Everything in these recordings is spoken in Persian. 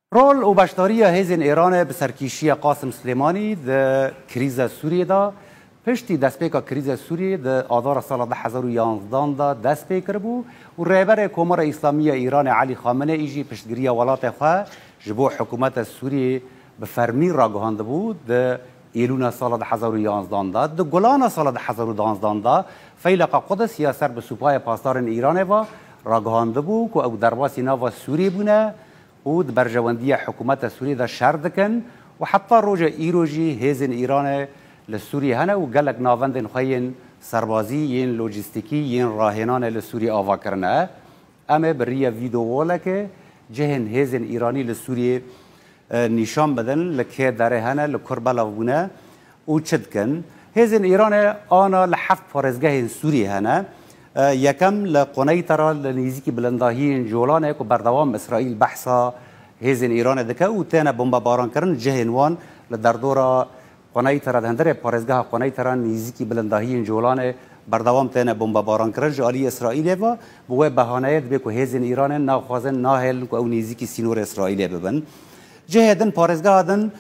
رول و بشداری هیزن ایران به سرکیشی قاسم سلیمانی در کریز سوریه دا پشتی دست پیکا کریز سوریه در آذار سال 2011 دا دست پیکر بو و رهبر کمر اسلامی ایران علی خامنه ایجی پشتگیری ولات خواه جبو حکومت سوریه به فرمی را گهانده بود در ایلون سال 2011 دا در گلان سال 2012 دا فیلق قدس یا سر به سوپای پاسدار ایران و را گهانده بود که او درواسی ناو سوریه بونه و برجواندی حکومت سوریه دا شردکن و حتی روز ایروجی هیزن ایران لسوریه هنه و گلک ناوندن خواهین سربازی ین لوجستیکی ین راهنان لسوریه آوا کرنه اما بریه ویدیو که جهن هیزن ایرانی لسوریه نشان بدن لکه داره هنه لکربلا بونه و چدکن هیزن ایران آنا لحفت پارزگاه سوریه هنه یکم لقنیترا لنیزیکی بلنداهی جولانه که بردوام اسرائیل بحثا هیزن ایران دکه و تینا بمبا باران کرن جهنوان لدردورا قنیترا دهندره پارزگاه قنیترا نیزیکی بلنداهی جولانه بردوام تینا بمبا باران کرن جالی اسرائیل و بوه بهانه دبه که هیزن ایران ناخوازن ناهل که او نیزیکی سینور اسرائیل ببن جهدن پارزگاه دن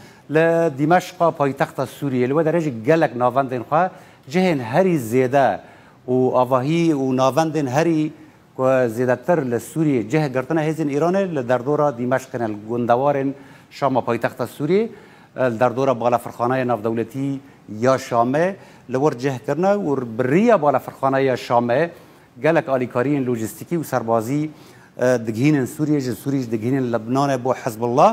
لدمشق پایتخت سوریه لو درجه گلک ناوندن خواه جهن هری زیده و آواهی و ناوندن هری که زیادتر لسوریه جه گرتنه هیزن ایران در دورا دمشق الگندوارن شام پایتخت سوریه در دورا بالا فرخانه ناف دولتی یا شامه لور جه کرنه و بریا بالا فرخانه یا شامه گلک آلیکارین لوجستیکی و سربازی دگهین سوریه سوریه دگهین لبنان بو حزب الله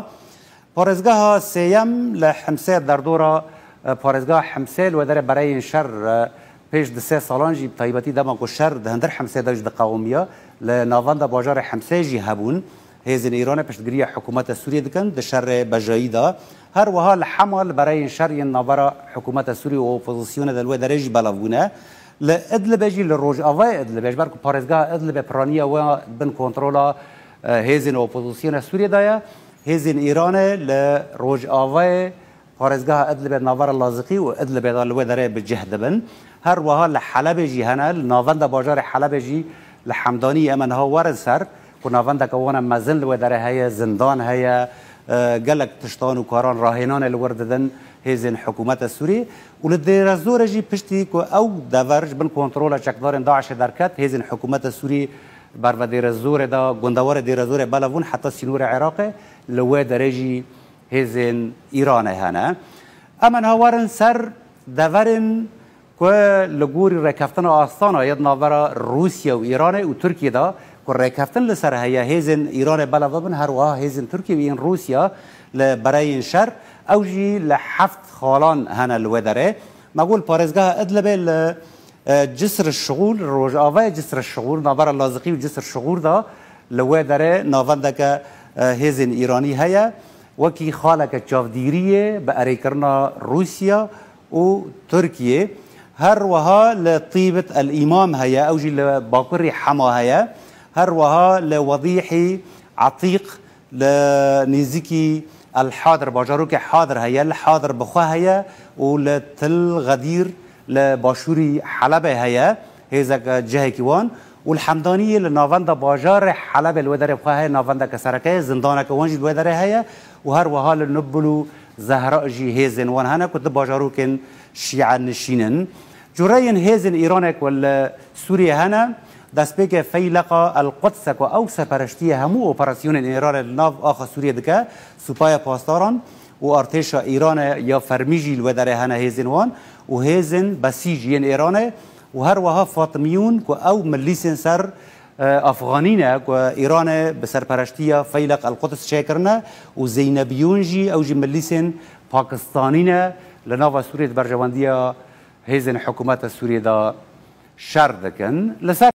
پارزگاه سیم لحمسه در دورا پارزگاه حمسه و در برای شر پیش دسه سالان جی طیبتی دما کو شر دهندر حمسه داج د قومیه لناوند بازار حمسه جی هبون هیزن ایران پشتگیری حکومت سوریه دکن د شر بجایدا هر وها الحمل برای شر نابرا حکومت سوریه و اپوزیسیون دلو درجی بلاونه لادلب جی لروج اوای ادلب بر پارزگاه ادلب پرانیه و بن کنترولا هیزن اپوزیسیون سوریه دایا هیزن ایران لروج اوای پارزگاه ادلب ناور لازقی و ادلب دالو دره بجهد بن هر وها لحلب جی هنال ناوند بازار حلب جی لحمدانی امن ها ورد سر که ناوند کوانا مزن لو دره هیا زندان هیا گلک تشتان و کاران راهنان الورددن هیزن حکومت سوری و لدیر زور جی پشتی که او دورج بن کنترول چکدار داعش درکت هیزن حکومت سوری بر و دیر زور دا گندوار دیر زور بلوون حتی سینور عراق لو دره جی هیزن ایران هنه امن ها ورن سر دورن که لگوری رکفتن آستانا ید ناورا روسیا و ایران و ترکیه دا که رکفتن لسر هیا هیزن ایران بلدابن هر وها هیزن ترکیه و این روسیا برای شر او جی لحفت خالان هنه الودره مقول پارزگاه ادلبه جسر الشغول روج آوه جسر الشغول ناورا لازقی و جسر الشغول دا لودره ناوندک هیزن ایرانی هیا وکی خالک چافدیریه به اریکرنا روسیا و ترکیه هر وها لطيبة الإمام هيا أوجي لباقري حما هيا هر وها لوضيحي عتيق لنيزيكي الحاضر باجاروك حاضر هيا الحاضر بخوا هيا ولتل غدير لباشوري حلبة هيا هيزا جهة كيوان والحمدانية لنافندا باجار حلبة الودر بخوا هيا نافندا كسركة زندانة كوانجي الودر هيا وهر وها لنبلو زهراء جي هيزن وان هنا كنت باجاروكن شيعة نشينن جرين هيزن إيرانك ولا سوريا هنا دست بيك فيلقى القدس أو سپرشتية همو اوبراسيون إيران الناف آخر سوريا دكا سوبايا باستاران وارتشا إيران يا فرميجي الودر هنا هيزن وان وهيزن بسيجين إيران وهر وها فاطميون أو مليسن سر أفغانينا إيران بسرپرشتية فيلق القدس شاكرنا وزينبيون جي أو جي مليسن باكستانينا لناف سوريا برجواندية هيزن حكومات سوريا دا شردكن